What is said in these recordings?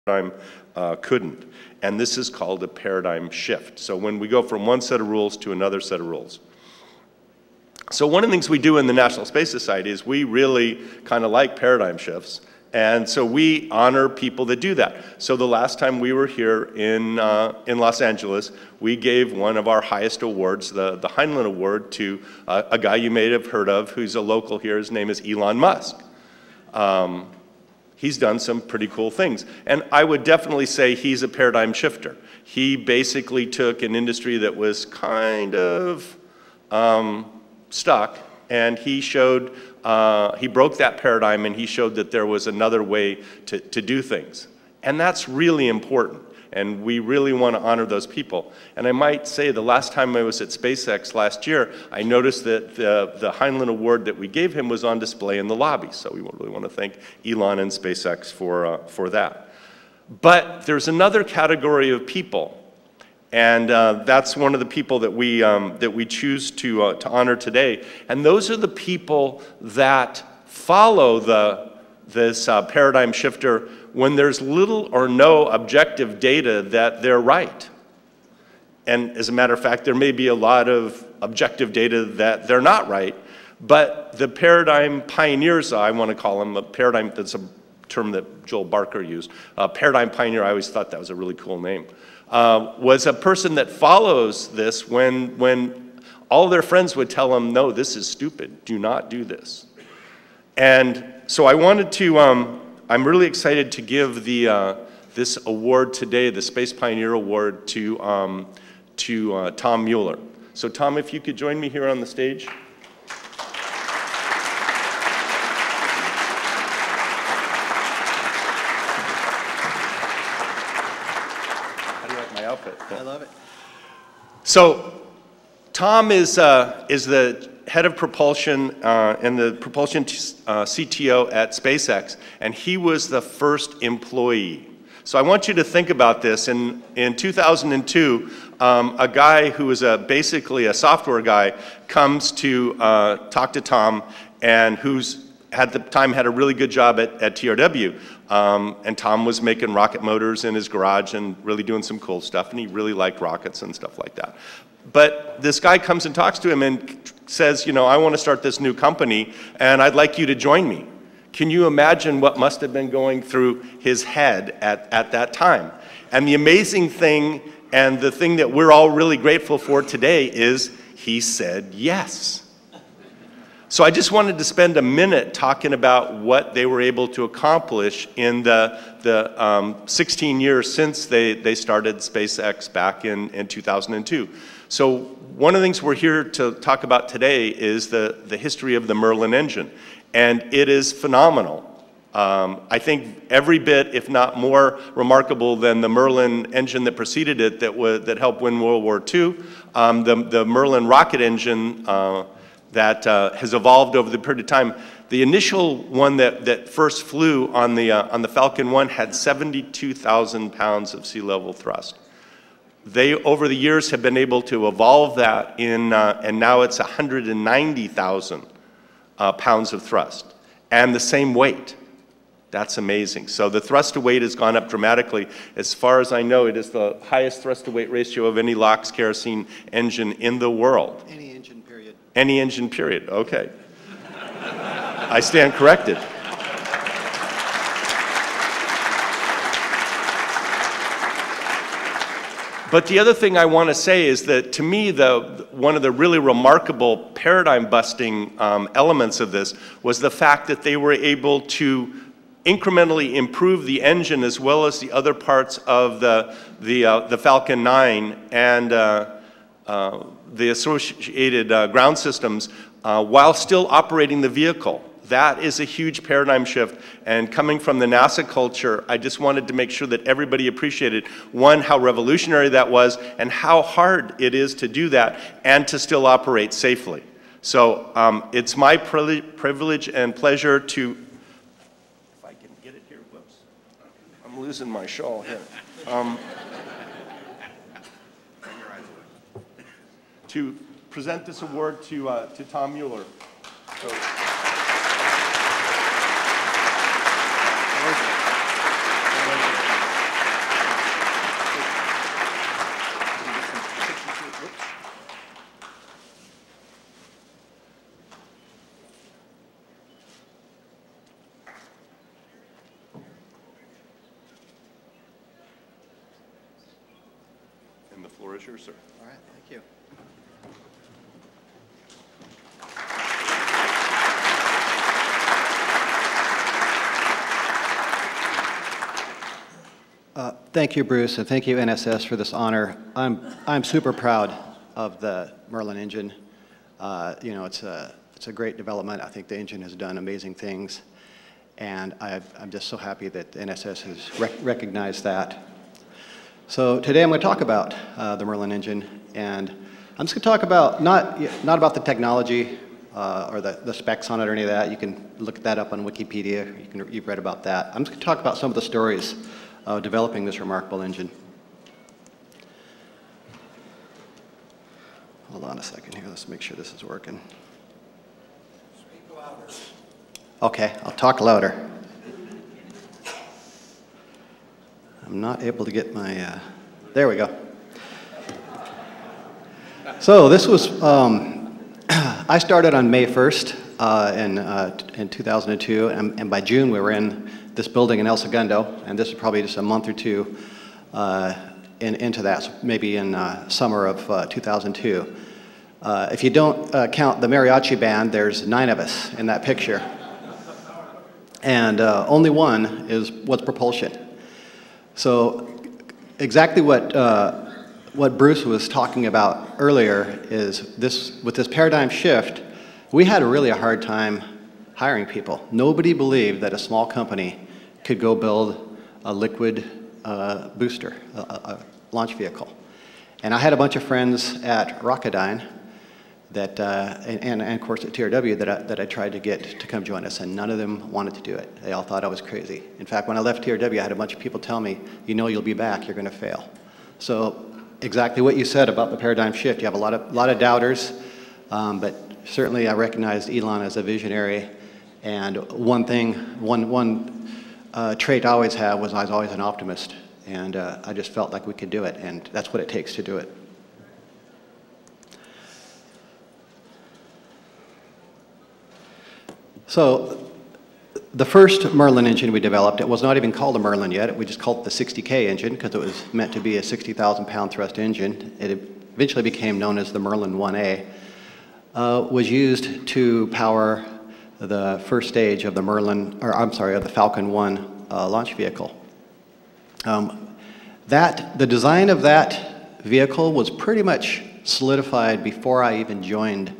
paradigm couldn't. And this is called a paradigm shift. So when we go from one set of rules to another set of rules. So one of the things we do in the National Space Society is we really kind of like paradigm shifts. And so we honor people that do that. So the last time we were here in Los Angeles, we gave one of our highest awards, the Heinlein Award, to a guy you may have heard of who's a local here. His name is Elon Musk. He's done some pretty cool things. And I would definitely say he's a paradigm shifter. He basically took an industry that was kind of stuck, and he showed, he broke that paradigm, and he showed that there was another way to do things. And that's really important. And we really want to honor those people. And I might say the last time I was at SpaceX last year, I noticed that the Heinlein Award that we gave him was on display in the lobby. So we really want to thank Elon and SpaceX for that. But there's another category of people. And that's one of the people that we choose to honor today. And those are the people that follow this paradigm shifter when there's little or no objective data that they're right. And as a matter of fact, there may be a lot of objective data that they're not right, but the paradigm pioneers, I want to call them, a paradigm, that's a term that Joel Barker used, a paradigm pioneer, I always thought that was a really cool name, was a person that follows this when all their friends would tell them, no, this is stupid, do not do this. And so I wanted to, I'm really excited to give this award today, the Space Pioneer Award, to Tom Mueller. So Tom, if you could join me here on the stage. How do you like my outfit? I love it. So Tom is the head of propulsion and the propulsion CTO at SpaceX, and he was the first employee. So I want you to think about this. In 2002, a guy who was basically a software guy comes to talk to Tom, and who's at the time had a really good job at TRW. And Tom was making rocket motors in his garage and really doing some cool stuff, and he really liked rockets and stuff like that. But this guy comes and talks to him and says, you know, I want to start this new company, and I'd like you to join me. Can you imagine what must have been going through his head at that time? And the amazing thing, and the thing that we're all really grateful for today, is he said yes. So I just wanted to spend a minute talking about what they were able to accomplish in the 16 years since they started SpaceX back in 2002. So one of the things we're here to talk about today is the history of the Merlin engine. And it is phenomenal. I think every bit, if not more, remarkable than the Merlin engine that preceded it that helped win World War II. The Merlin rocket engine that has evolved over the period of time. The initial one that first flew on the Falcon 1 had 72,000 pounds of sea level thrust. They, over the years, have been able to evolve that and now it's 190,000 pounds of thrust, and the same weight. That's amazing. So the thrust to weight has gone up dramatically. As far as I know, it is the highest thrust to weight ratio of any LOX kerosene engine in the world. Any engine, period. Any engine, period. Okay. I stand corrected. But the other thing I want to say is that, to me, one of the really remarkable paradigm-busting elements of this was the fact that they were able to incrementally improve the engine as well as the other parts of the Falcon 9 and the associated ground systems while still operating the vehicle. That is a huge paradigm shift, and coming from the NASA culture, I just wanted to make sure that everybody appreciated, one, how revolutionary that was, and how hard it is to do that and to still operate safely. So it's my privilege and pleasure to, if I can get it here, whoops, I'm losing my shawl here. To present this award to Tom Mueller. So, floor is yours, sir. All right, thank you. Thank you, Bruce, and thank you, NSS, for this honor. I'm super proud of the Merlin engine. You know, it's a great development. I think the engine has done amazing things, and I'm just so happy that NSS has recognized that. So today I'm going to talk about the Merlin engine, and I'm just going to talk about not about the technology or the specs on it or any of that. You can look that up on Wikipedia. You've read about that. I'm just going to talk about some of the stories of developing this remarkable engine. Hold on a second here. Let's make sure this is working. Speak louder. Okay, I'll talk louder. I'm not able to get my, there we go. So this was, I started on May 1st in 2002, and by June we were in this building in El Segundo, and this is probably just a month or two into that, so maybe in summer of 2002. If you don't count the mariachi band, there's 9 of us in that picture. And only one was Propulsion. So exactly what Bruce was talking about earlier is with this paradigm shift, we had really a hard time hiring people. Nobody believed that a small company could go build a liquid booster, a launch vehicle. And I had a bunch of friends at Rocketdyne that, and of course at TRW that I tried to get to come join us, and none of them wanted to do it. They all thought I was crazy. In fact, when I left TRW, I had a bunch of people tell me, you know you'll be back, you're going to fail. So exactly what you said about the paradigm shift. You have a lot of doubters, but certainly I recognized Elon as a visionary. And one trait I always had was I was always an optimist, and I just felt like we could do it, and that's what it takes to do it. So the first Merlin engine we developed, it was not even called a Merlin yet. We just called it the 60K engine because it was meant to be a 60,000-pound thrust engine. It eventually became known as the Merlin 1A. Was used to power the first stage of the of the Falcon 1 launch vehicle. The design of that vehicle was pretty much solidified before I even joined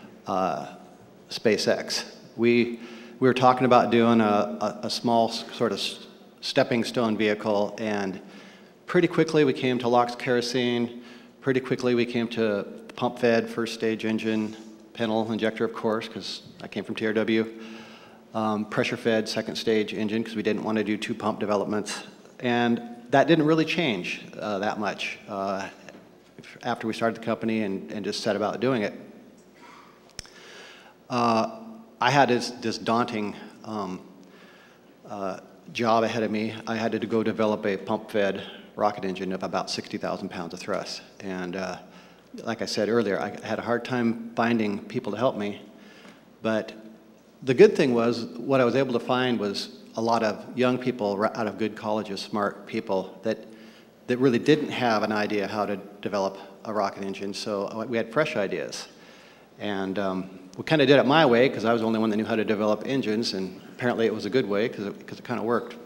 SpaceX. We were talking about doing a small sort of stepping stone vehicle, and pretty quickly we came to LOX kerosene. Pretty quickly we came to pump-fed first stage engine, Penel injector, of course, because I came from TRW. Pressure-fed second stage engine, because we didn't want to do 2 pump developments. And that didn't really change that much after we started the company and just set about doing it. I had this daunting job ahead of me. I had to go develop a pump-fed rocket engine of about 60,000 pounds of thrust. And like I said earlier, I had a hard time finding people to help me. But the good thing was, what I was able to find was a lot of young people out of good colleges, smart people that really didn't have an idea how to develop a rocket engine. So we had fresh ideas. And we kind of did it my way, because I was the only one that knew how to develop engines, and apparently it was a good way, because it kind of worked.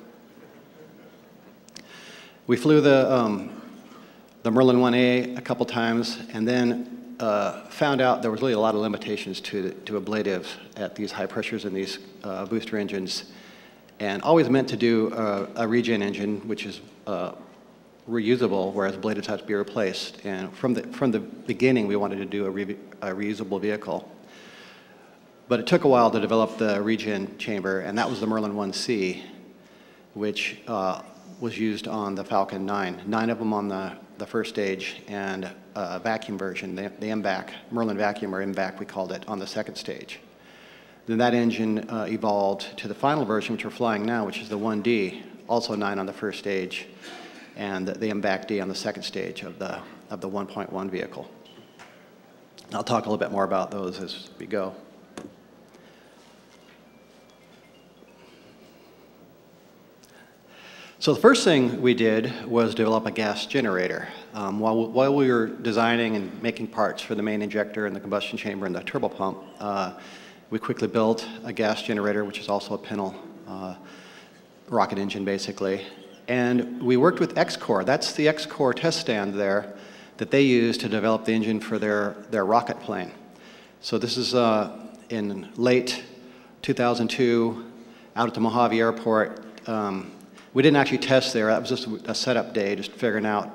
We flew the Merlin 1A a couple times, and then found out there was really a lot of limitations to ablatives at these high pressures in these booster engines, and always meant to do a regen engine, which is reusable, whereas ablatives have to be replaced. And from the beginning, we wanted to do a reusable vehicle. But it took a while to develop the regen chamber, and that was the Merlin 1C, which was used on the Falcon 9. 9 of them on the first stage, and a vacuum version, the MVAC, Merlin vacuum, or MVAC we called it, on the second stage. Then that engine evolved to the final version, which we're flying now, which is the 1D, also 9 on the first stage, and the MVAC-D on the second stage of the 1.1 vehicle. I'll talk a little bit more about those as we go. So the first thing we did was develop a gas generator. While we were designing and making parts for the main injector and the combustion chamber and the turbo pump, we quickly built a gas generator, which is also a pintle rocket engine, basically. And we worked with X-Core. That's the X-Core test stand there that they use to develop the engine for their rocket plane. So this is in late 2002, out at the Mojave Airport. We didn't actually test there. That was just a setup day, just figuring out,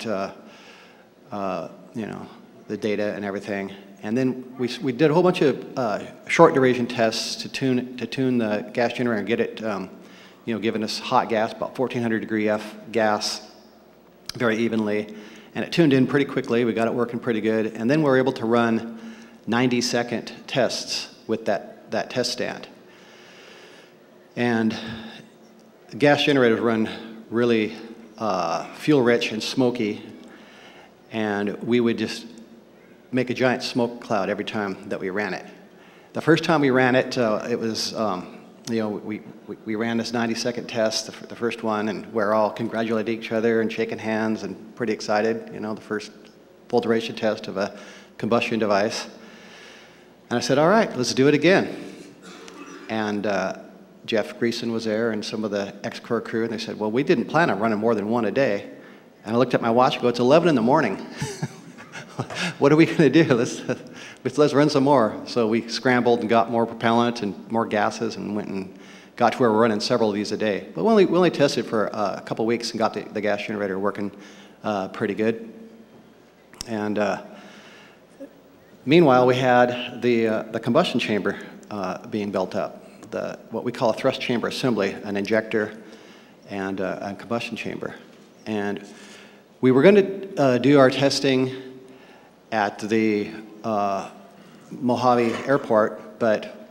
you know, the data and everything. And then we did a whole bunch of short duration tests to tune the gas generator and get it, you know, giving us hot gas, about 1400 degree F gas, very evenly. And it tuned in pretty quickly. We got it working pretty good. And then we were able to run 90-second tests with that test stand. And the gas generators run really fuel-rich and smoky, and we would just make a giant smoke cloud every time that we ran it. The first time we ran it, it was, you know, we ran this 90-second test, the first one, and we're all congratulating each other and shaking hands and pretty excited, you know, the first full duration test of a combustion device. And I said, all right, let's do it again. And Jeff Greason was there and some of the X-Core crew, and they said, well, we didn't plan on running more than one a day. And I looked at my watch and go, it's 11 in the morning. What are we going to do? Let's run some more. So we scrambled and got more propellant and more gases and went and got to where we're running several of these a day. But we only tested for a couple weeks and got the gas generator working pretty good. And meanwhile, we had the combustion chamber being built up. What we call a thrust chamber assembly, an injector and a combustion chamber. And we were going to do our testing at the Mojave Airport, but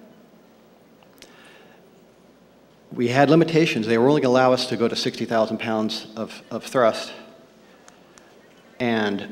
we had limitations. They were only going to allow us to go to 60,000 pounds of thrust. And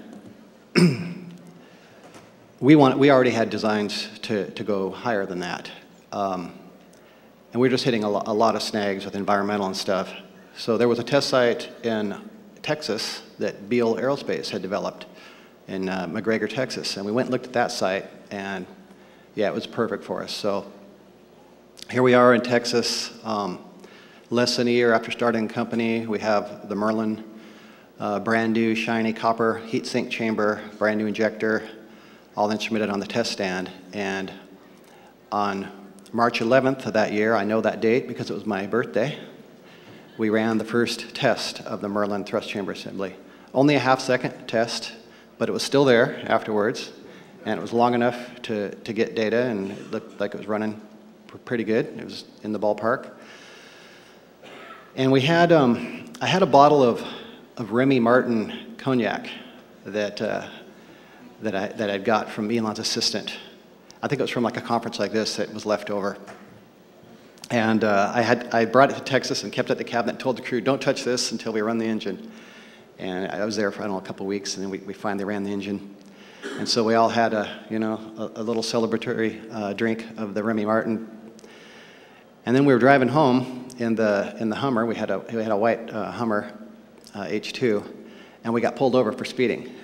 we already had designs to go higher than that. And we were just hitting a lot of snags with environmental and stuff. So there was a test site in Texas that Beale Aerospace had developed in McGregor, Texas. And we went and looked at that site, and yeah, it was perfect for us. So here we are in Texas, less than a year after starting the company. We have the Merlin brand new shiny copper heat sink chamber, brand new injector, all instrumented on the test stand. And on March 11th of that year, I know that date because it was my birthday, we ran the first test of the Merlin thrust chamber assembly. Only a half-second test, but it was still there afterwards, and it was long enough to get data, and it looked like it was running pretty good. It was in the ballpark. And we had, I had a bottle of Remy Martin cognac that I'd got from Elon's assistant. I think it was from like a conference like this that was left over. And I brought it to Texas and kept it at the cabinet and told the crew, don't touch this until we run the engine. And I was there for, I don't know, a couple of weeks, and then we finally ran the engine. And so we all had a little celebratory drink of the Remy Martin. And then we were driving home in the Hummer. We had a white Hummer H2, and we got pulled over for speeding.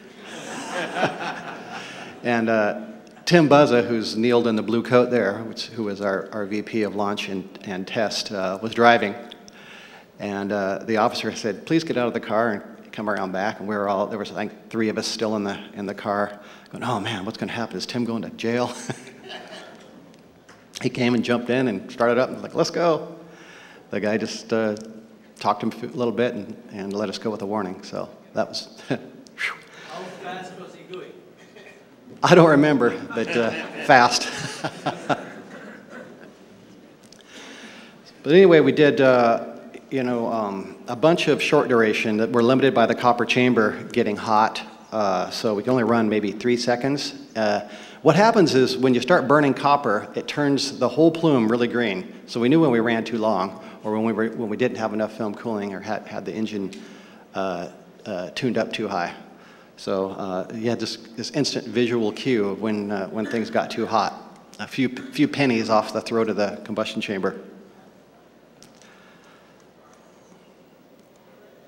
And Tim Buzza, who's kneeled in the blue coat there, who was our VP of launch and test, was driving. And the officer said, please get out of the car and come around back. And we were all, there was I think 3 of us still in the car going, oh man, what's going to happen? Is Tim going to jail? He came and jumped in and started up and was like, let's go. The guy just talked to him a little bit and let us go with a warning. So that was, How fast was he going? I don't remember, but fast. But anyway, we did, a bunch of short duration that were limited by the copper chamber getting hot. So we can only run maybe 3 seconds. What happens is when you start burning copper, it turns the whole plume really green. So we knew when we ran too long, or when we didn't have enough film cooling, or had the engine tuned up too high. So you had this instant visual cue of when things got too hot. A few pennies off the throat of the combustion chamber.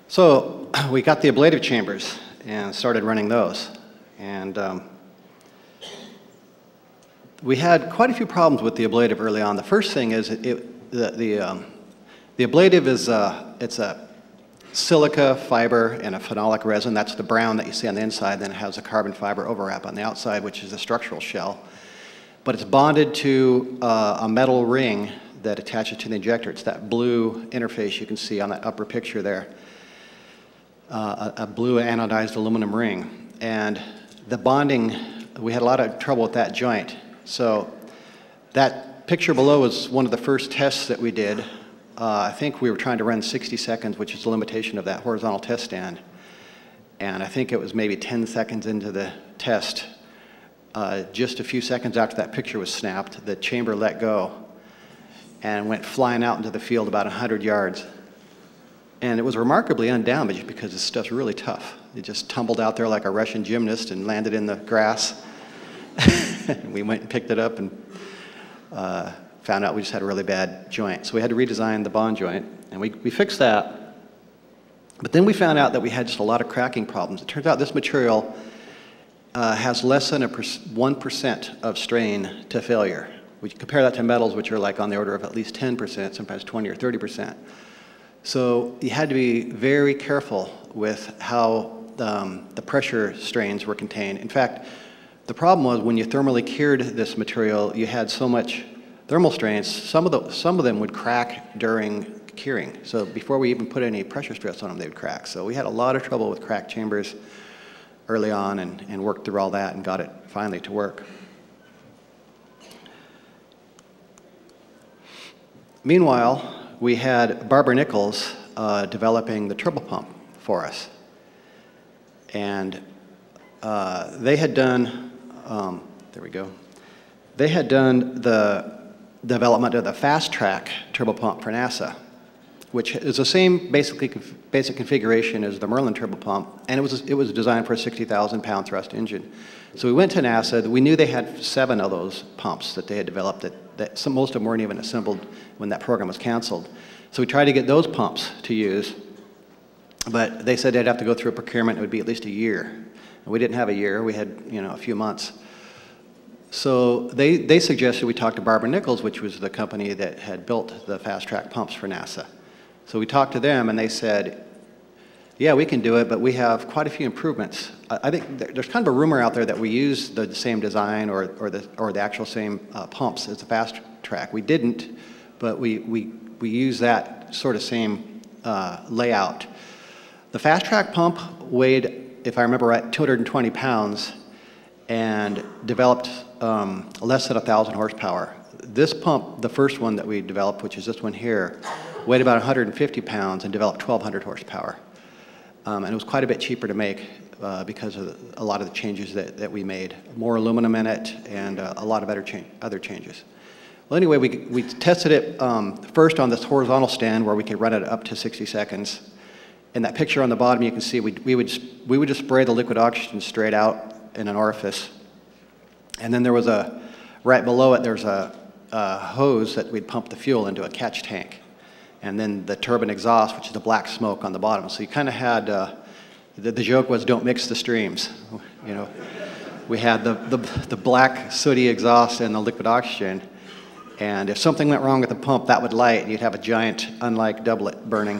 So we got the ablative chambers and started running those. And we had quite a few problems with the ablative early on. The first thing is the ablative is it's a silica fiber and a phenolic resin. That's the brown that you see on the inside. Then it has a carbon fiber overwrap on the outside, which is the structural shell. But it's bonded to a metal ring that attaches to the injector. It's that blue interface you can see on that upper picture there. A blue anodized aluminum ring. And the bonding, we had a lot of trouble with that joint. So that picture below was one of the first tests that we did. I think we were trying to run 60 seconds, which is the limitation of that horizontal test stand. And I think it was maybe 10 seconds into the test, just a few seconds after that picture was snapped, the chamber let go and went flying out into the field about 100 yards. And it was remarkably undamaged because this stuff's really tough. It just tumbled out there like a Russian gymnast and landed in the grass. We went and picked it up and found out we just had a really bad joint. So we had to redesign the bond joint, and we fixed that. But then we found out that we had just a lot of cracking problems. It turns out this material has less than 1% of strain to failure. We compare that to metals, which are like on the order of at least 10%, sometimes 20 or 30%. So you had to be very careful with how the pressure strains were contained. In fact, the problem was when you thermally cured this material, you had so much thermal strains, some of them would crack during curing. So before we even put any pressure stress on them, they would crack. So we had a lot of trouble with cracked chambers early on and worked through all that and got it finally to work. Meanwhile, we had Barber-Nichols developing the turbopump for us. And they had done, there we go, they had done the development of the fast-track turbopump for NASA, which is the same basic configuration as the Merlin turbopump, and it was designed for a 60,000-pound thrust engine. So we went to NASA. We knew they had 7 of those pumps that they had developed that most of them weren't even assembled when that program was canceled. So we tried to get those pumps to use, but they said they'd have to go through a procurement. It would be at least a year. And we didn't have a year. We had, a few months. So they suggested we talk to Barber-Nichols, which was the company that had built the fast-track pumps for NASA. So we talked to them, and they said, yeah, we can do it, but we have quite a few improvements. I think there's kind of a rumor out there that we use the same design or the actual same pumps as the fast-track. We didn't, but we use that sort of same layout. The fast-track pump weighed, if I remember right, 220 pounds and developed less than 1,000 horsepower. This pump, the first one that we developed, which is this one here, weighed about 150 pounds and developed 1,200 horsepower. And it was quite a bit cheaper to make because of a lot of the changes that we made. More aluminum in it and a lot of other changes. Well, anyway, we tested it first on this horizontal stand where we could run it up to 60 seconds. In that picture on the bottom, you can see we would just spray the liquid oxygen straight out in an orifice. And then there was right below it, there's a hose that we'd pump the fuel into a catch tank. And then the turbine exhaust, which is the black smoke on the bottom. So you kind of had, the joke was don't mix the streams. We had the black sooty exhaust and the liquid oxygen. And if something went wrong with the pump, that would light, and you'd have a giant, unlike doublet burning.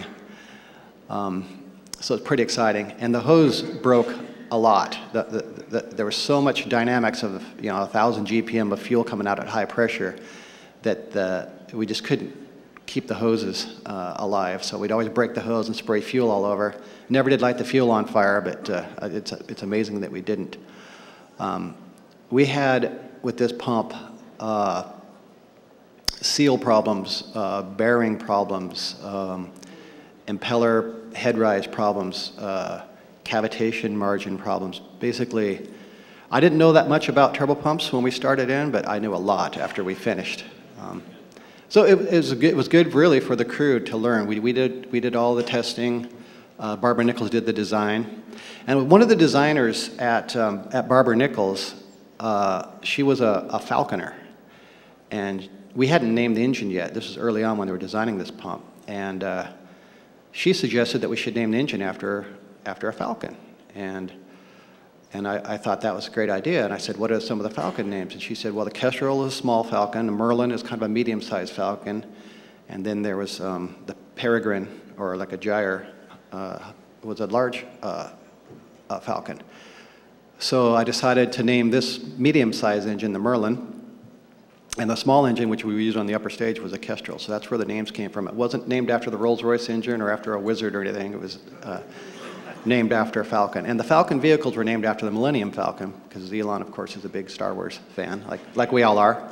So it's pretty exciting. And the hose broke a lot. There was so much dynamics of 1,000 GPM of fuel coming out at high pressure that we just couldn't keep the hoses alive. So we'd always break the hose and spray fuel all over. Never did light the fuel on fire, but it's amazing that we didn't. We had, with this pump, seal problems, bearing problems, impeller head rise problems, cavitation margin problems. Basically, I didn't know that much about turbopumps when we started in, but I knew a lot after we finished. So it was good really for the crew to learn. We did all the testing. Barber-Nichols did the design. And one of the designers at Barber-Nichols, she was a falconer. And we hadn't named the engine yet. This was early on when they were designing this pump. And she suggested that we should name the engine after a falcon. And I thought that was a great idea. And I said, what are some of the falcon names? And she said, well, the Kestrel is a small falcon, the Merlin is kind of a medium-sized falcon, and then there was the Peregrine, or like a gyre, was a large falcon. So I decided to name this medium-sized engine the Merlin, and the small engine, which we used on the upper stage, was a Kestrel. So that's where the names came from. It wasn't named after the Rolls-Royce engine or after a Wizard or anything. It was named after a Falcon. And the Falcon vehicles were named after the Millennium Falcon, because Elon, of course, is a big Star Wars fan, like we all are.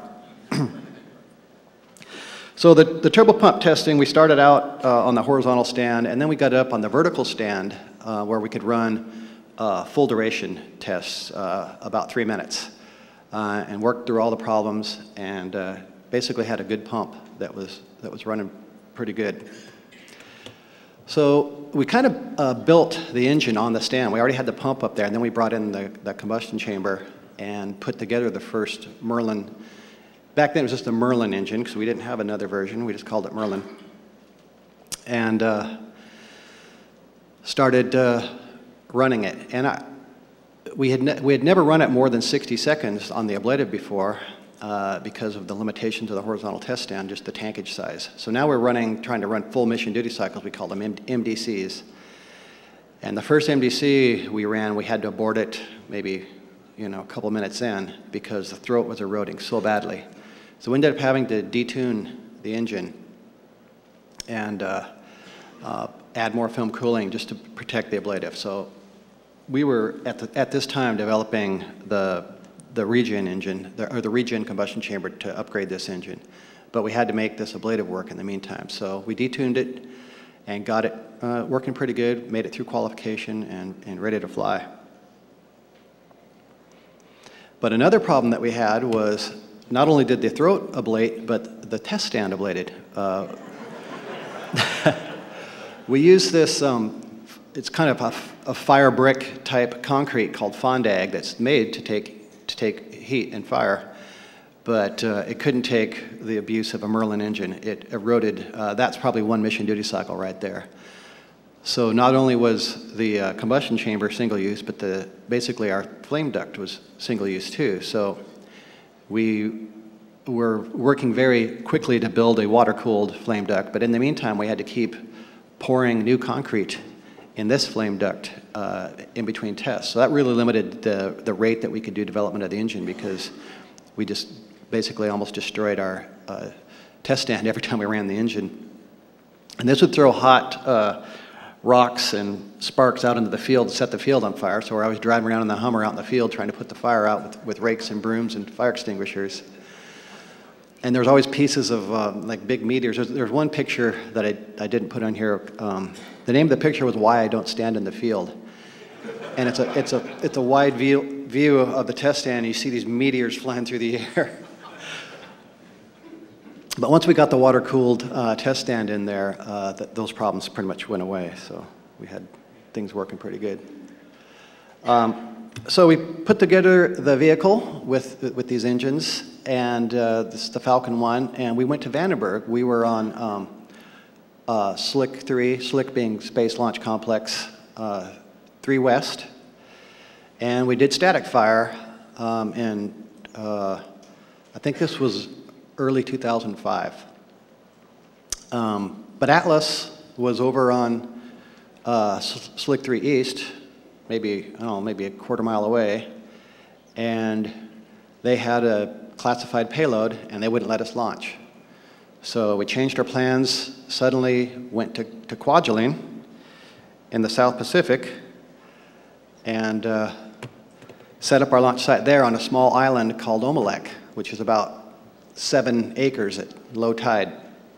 So the turbopump testing, we started out on the horizontal stand, and then we got up on the vertical stand where we could run full duration tests, about 3 minutes, and worked through all the problems, and basically had a good pump that was running pretty good. So we kind of built the engine on the stand. We already had the pump up there, and then we brought in the combustion chamber and put together the first Merlin. Back then it was just a Merlin engine, because we didn't have another version. We just called it Merlin. And started running it. And we had never run it more than 60 seconds on the ablative before, because of the limitations of the horizontal test stand, just the tankage size. So now we're trying to run full mission duty cycles. We call them MDCs. And the first MDC we ran, we had to abort it maybe a couple minutes in, because the throat was eroding so badly. So we ended up having to detune the engine and add more film cooling just to protect the ablative. So we were at this time developing the regen engine, or the regen combustion chamber, to upgrade this engine. But we had to make this ablative work in the meantime. So we detuned it and got it working pretty good, made it through qualification and ready to fly. But another problem that we had was not only did the throat ablate, but the test stand ablated. We use this, it's kind of a fire brick type concrete called Fondag that's made to take heat and fire, but it couldn't take the abuse of a Merlin engine. It eroded. That's probably one mission duty cycle right there. So not only was the combustion chamber single use, but basically our flame duct was single use too. So we were working very quickly to build a water-cooled flame duct, but in the meantime we had to keep pouring new concrete in this flame duct in between tests. So that really limited the rate that we could do development of the engine, because we just basically almost destroyed our test stand every time we ran the engine. And this would throw hot rocks and sparks out into the field, set the field on fire. So we're always driving around in the Hummer out in the field trying to put the fire out with rakes and brooms and fire extinguishers. And there's always pieces of like big meteors. There's one picture that I didn't put on here. The name of the picture was "Why I Don't Stand in the Field," and it's a wide view of the test stand. And you see these meteors flying through the air. But once we got the water-cooled test stand in there, those problems pretty much went away. So we had things working pretty good. So we put together the vehicle with these engines, and this is the Falcon 1, and we went to Vandenberg. We were on Slick 3, Slick being Space Launch Complex 3 West, and we did static fire, and I think this was early 2005. But Atlas was over on Slick 3 East, maybe, I don't know, maybe a quarter mile away, and they had a classified payload, and they wouldn't let us launch. So we changed our plans, suddenly went to Kwajalein in the South Pacific, and set up our launch site there on a small island called Omelek, which is about 7 acres at low tide.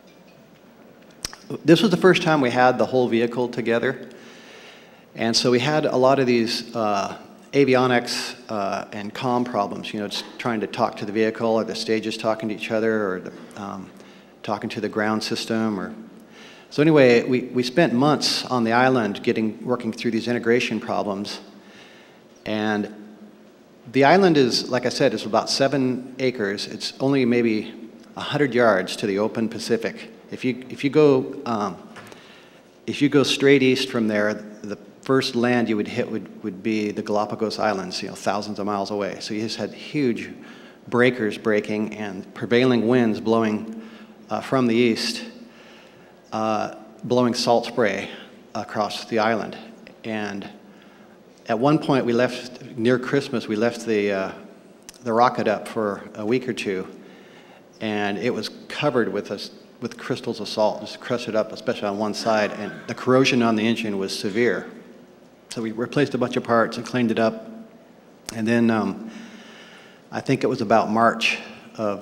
This was the first time we had the whole vehicle together, and so we had a lot of these avionics and comm problems, just trying to talk to the vehicle, or the stages talking to each other, or talking to the ground system. So anyway, we spent months on the island working through these integration problems. And the island is, like I said, it's about 7 acres. It's only maybe 100 yards to the open Pacific. If you go if you go straight east from there, the first land you would hit would be the Galapagos Islands, thousands of miles away. So you just had huge breakers breaking and prevailing winds blowing from the east, blowing salt spray across the island. And at one point we left, near Christmas, we left the rocket up for a week or two, and it was covered with crystals of salt, just crusted up, especially on one side, and the corrosion on the engine was severe. So we replaced a bunch of parts and cleaned it up, and then I think it was about March of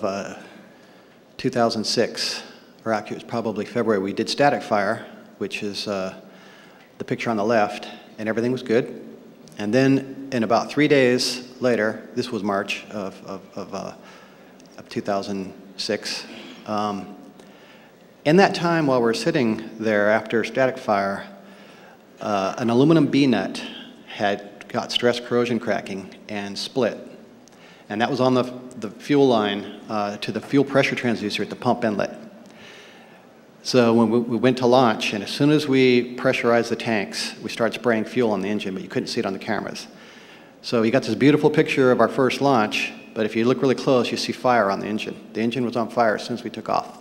2006, or actually it was probably February, we did static fire, which is the picture on the left, and everything was good. And then in about 3 days later, this was March of 2006, in that time while we're sitting there after static fire, an aluminum B-nut had got stress corrosion cracking and split. And that was on the fuel line to the fuel pressure transducer at the pump inlet. So when we went to launch, and as soon as we pressurized the tanks, we started spraying fuel on the engine, but you couldn't see it on the cameras. So you got this beautiful picture of our first launch, but if you look really close, you see fire on the engine. The engine was on fire as soon as we took off.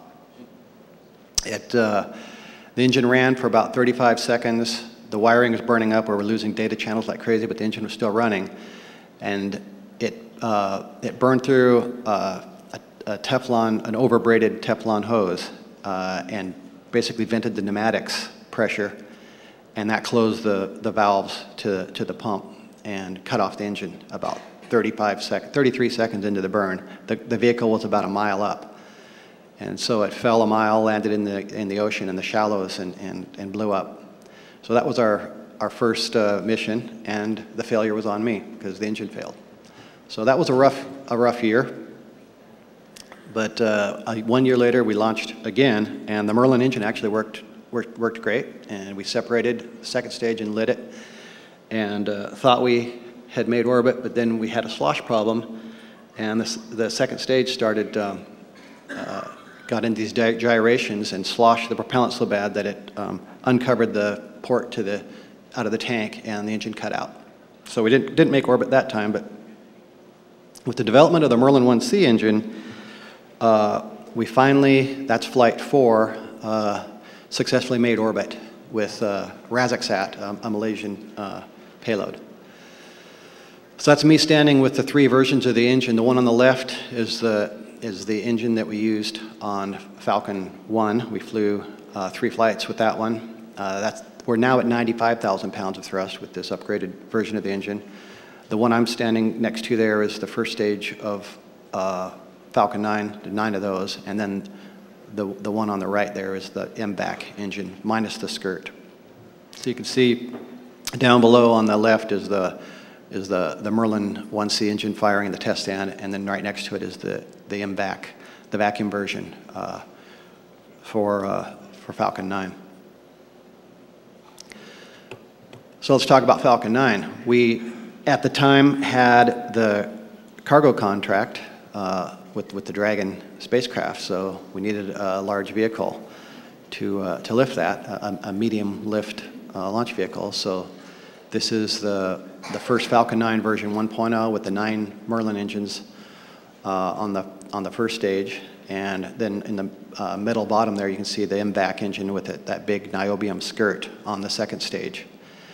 The engine ran for about 35 seconds. The wiring was burning up, or we're losing data channels like crazy, but the engine was still running. And it burned through an overbraided Teflon hose, and basically vented the pneumatics pressure, and that closed the valves to the pump and cut off the engine about 33 seconds into the burn. The vehicle was about a mile up, and so it fell a mile, landed in the ocean in the shallows, and blew up. So that was our first mission, and the failure was on me because the engine failed. So that was a rough year. But 1 year later, we launched again, and the Merlin engine actually worked great. And we separated the second stage and lit it, and thought we had made orbit, but then we had a slosh problem, and the second stage started, got into these gyrations and sloshed the propellant so bad that it uncovered the port out of the tank, and the engine cut out. So we didn't make orbit that time, but with the development of the Merlin 1C engine, we finally, that's Flight 4, successfully made orbit with Razaksat, a Malaysian payload. So that's me standing with the 3 versions of the engine. The one on the left is the engine that we used on Falcon 1. We flew 3 flights with that one. We're now at 95,000 pounds of thrust with this upgraded version of the engine. The one I'm standing next to there is the first stage of Falcon 9, 9 of those, and then the one on the right there is the MBAC engine, minus the skirt. So you can see down below on the left is the Merlin 1C engine firing in the test stand, and then right next to it is the MBAC, the vacuum version for Falcon 9. So let's talk about Falcon 9. We, at the time, had the cargo contract with the Dragon spacecraft, so we needed a large vehicle to lift that, a medium lift launch vehicle. So this is the first Falcon 9 version 1.0 with the 9 Merlin engines on the first stage, and then in the middle bottom there you can see the MVAC engine with that big niobium skirt on the second stage.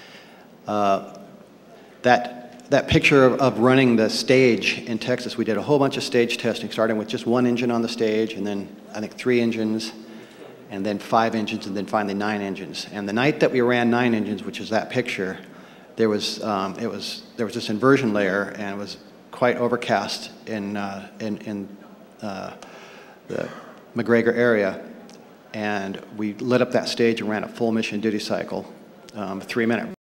That picture of running the stage in Texas, we did a whole bunch of stage testing, starting with just 1 engine on the stage, and then I think 3 engines, and then 5 engines, and then finally 9 engines. And the night that we ran 9 engines, which is that picture, there was this inversion layer, and it was quite overcast in the McGregor area, and we lit up that stage and ran a full mission duty cycle, 3-minute